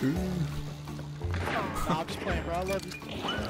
true. Nah, I'm just playing, bro. I love you.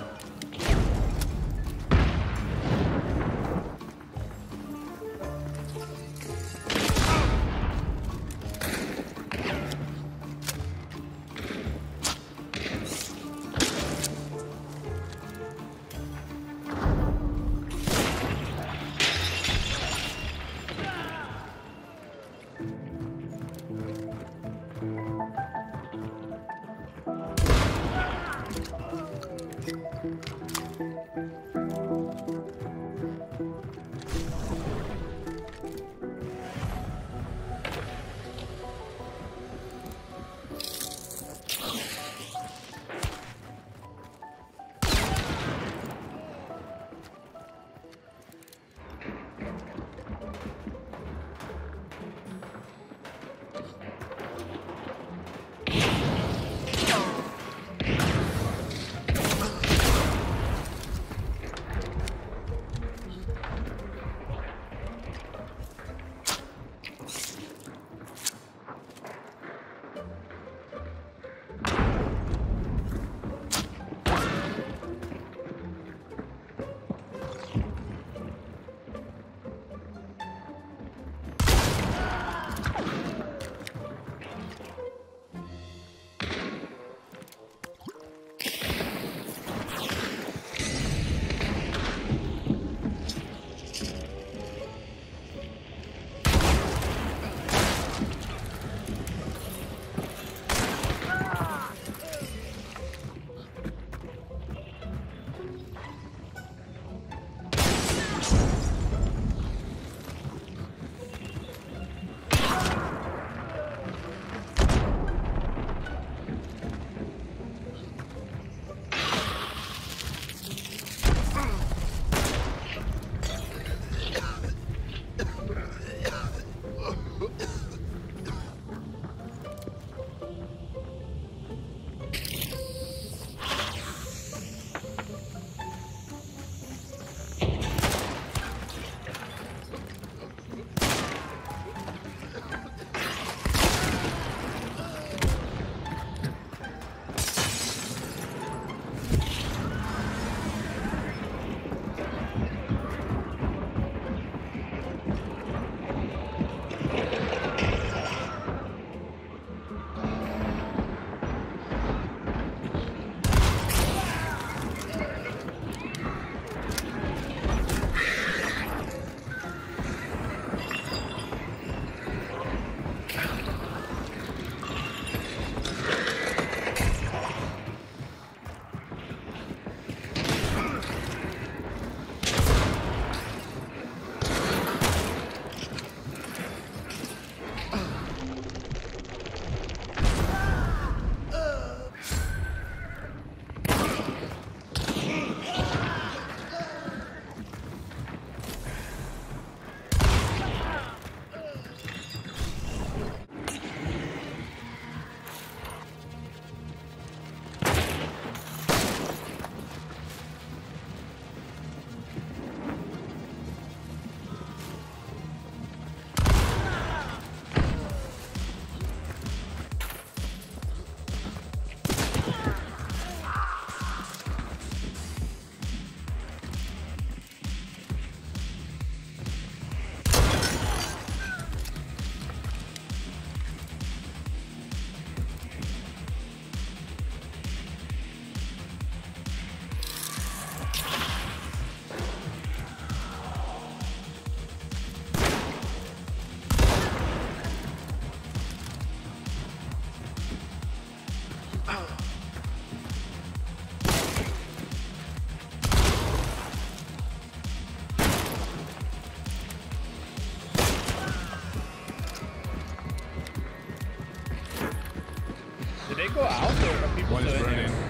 Did they go out or are people One is still in burning. here?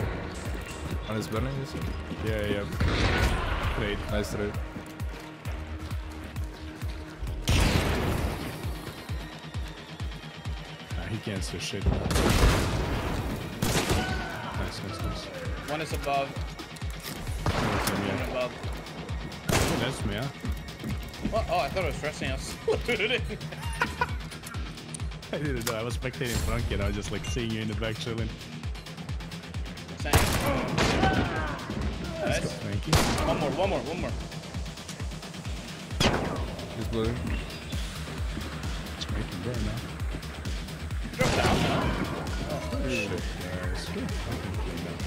One is burning, you said? Yeah, yeah. Trade. Nice trade. Nah, he can't see shit. Nice, nice, nice. One is above. That's him, One yeah. above. Oh, that's me, yeah. What? Oh, I thought it was stressing us. I didn't know. I was spectating Frankie and I was just like seeing you in the back chilling. Nice. Thank you. One more. Just blue. Make him burn now. Drop down now. Oh, shit, guys. Get fucking cleaned up.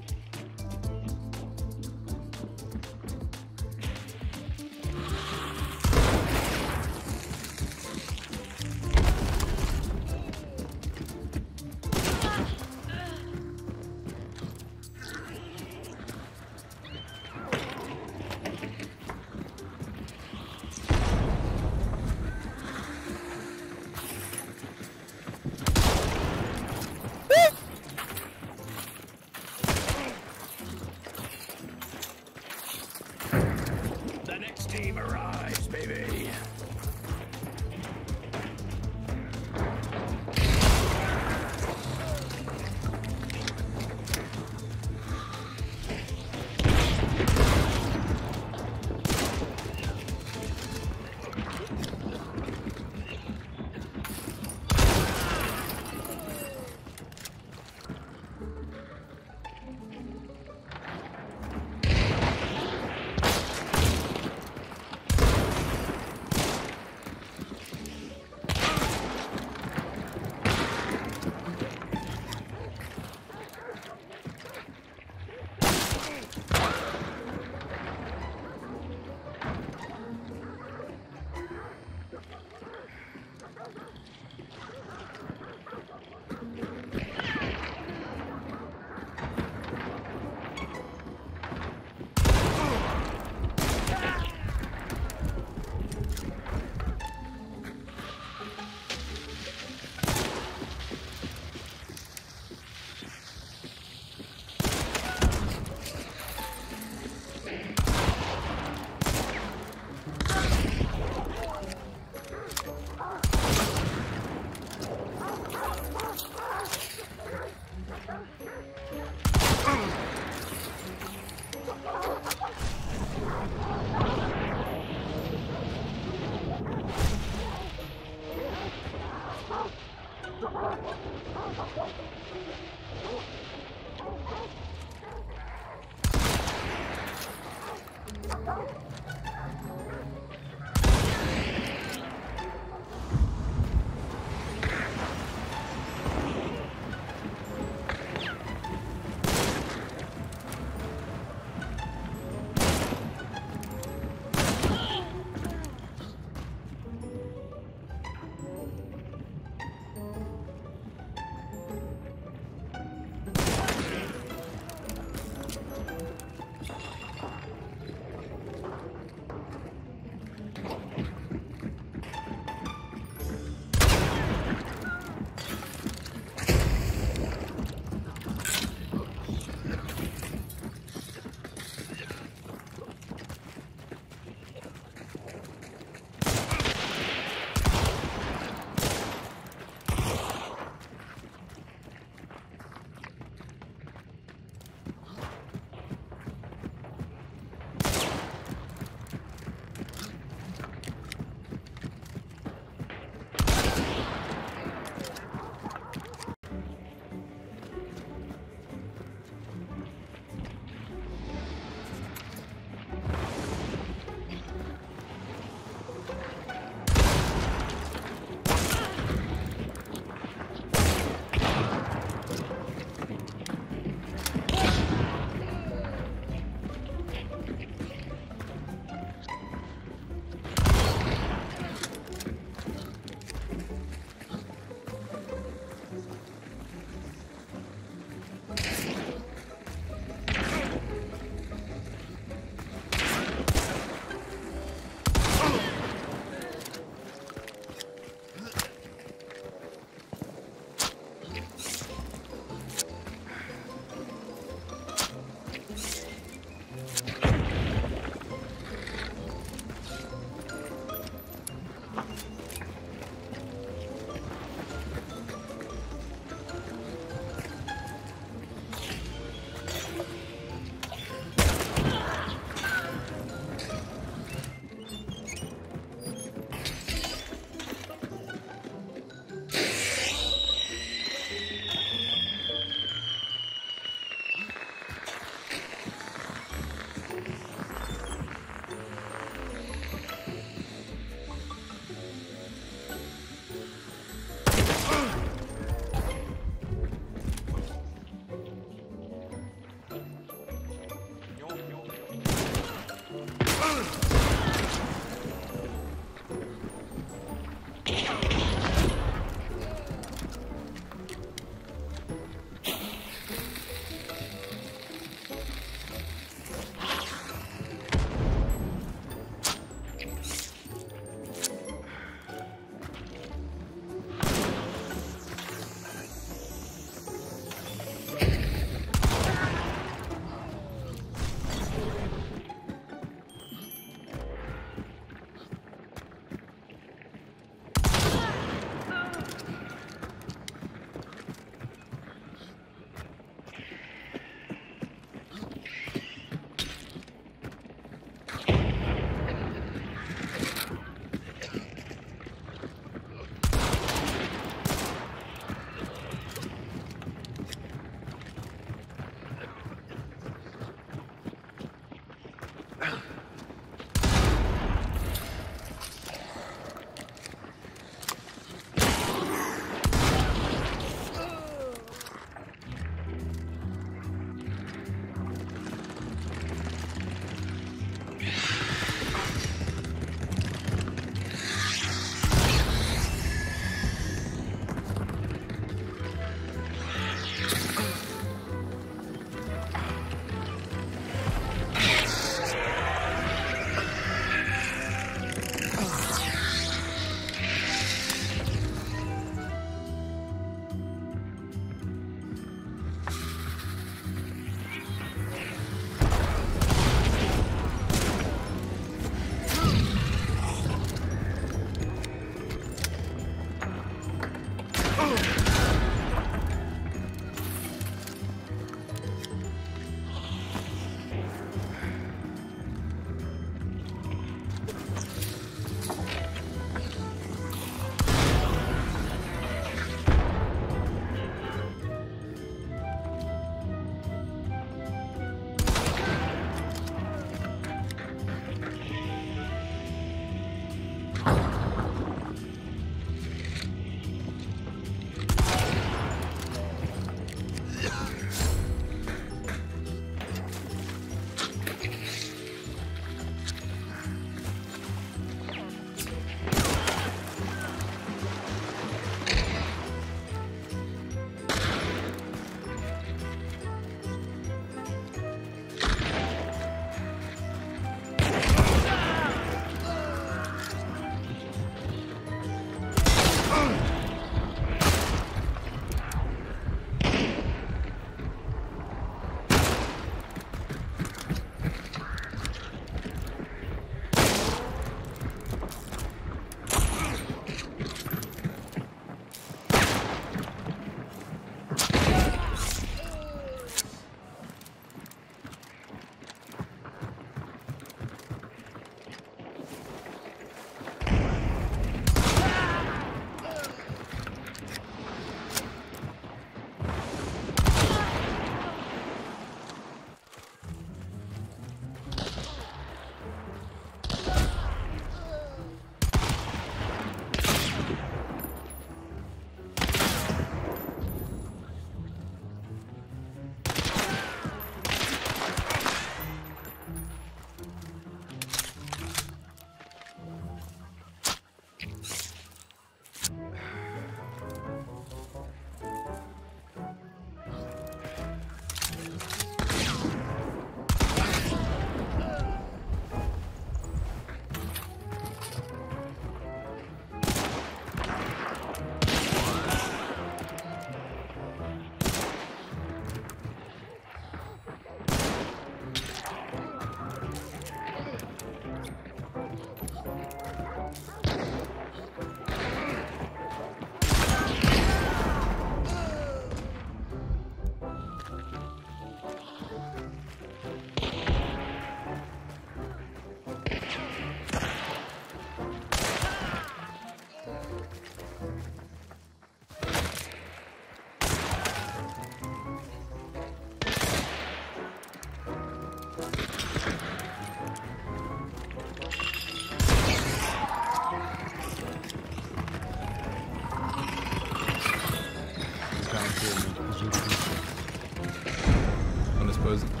Poison.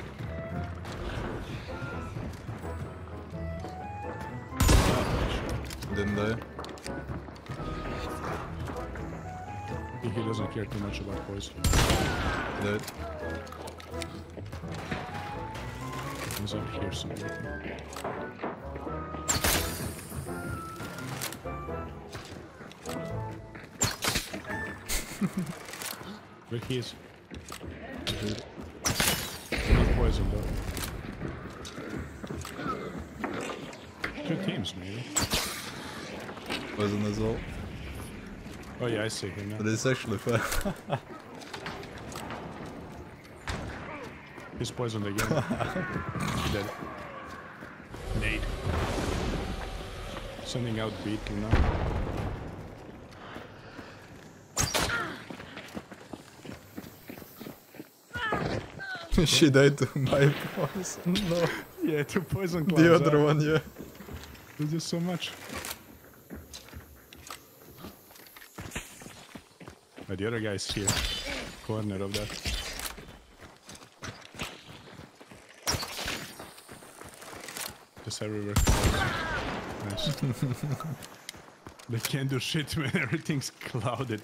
Didn't they? He doesn't care too much about poison. Did. He's up here somewhere. Where he is? Not poison though. Two teams maybe. Poison as well. Oh yeah, I see him now. But it's actually fun. He's poisoned again. He's dead. Nade. Sending out Beetle now. She died to my poison. No. Yeah, 2 poison clouds. The other one, yeah. There's just so much. But the other guy's here. Corner of that. Just everywhere. Nice. They can't do shit when everything's clouded.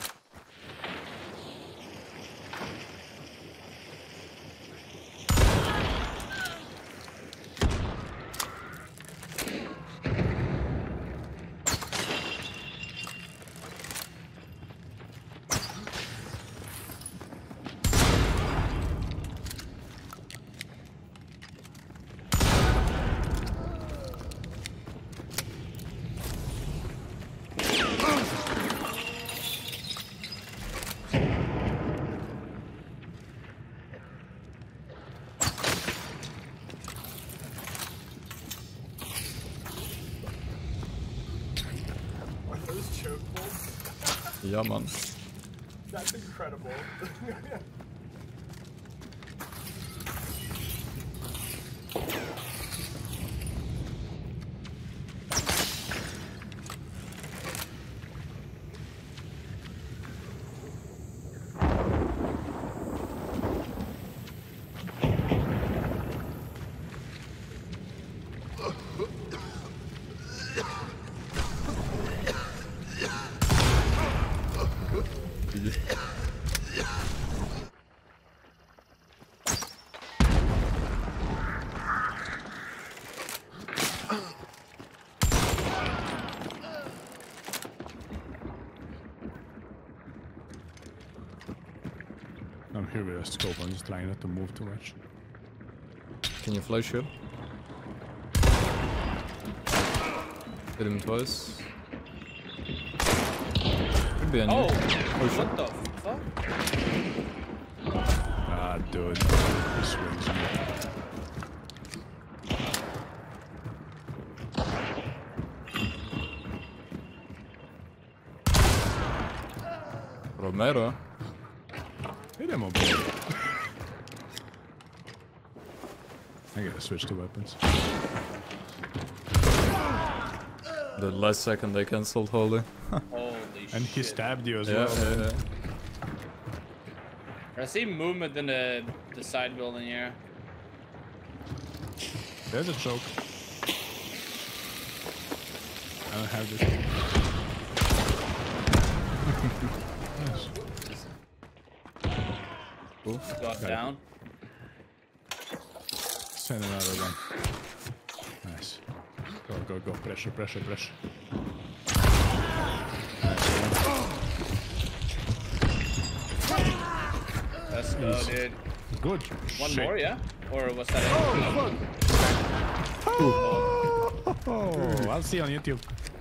Those chokeholds? Yeah, man. That's incredible. I'm here with a scope, I'm just trying not to move too much. Can you flash him? Hit him twice. Could be on you. Oh, shit. what the fuck? Ah, dude. He swings me. Romero. Hit him up. I gotta switch to weapons. The last second they cancelled Holy. Holy shit. And he stabbed you as Yeah, well. yeah, yeah. I see movement in the side building here. There's a choke. I don't have this. Nice. Cool. Got down. Send another one. Nice. Go, go, go. Pressure, pressure, pressure. Let's go, Easy. dude. Good. One Shit. more, yeah? Or was that it? Oh, I'll see you on YouTube.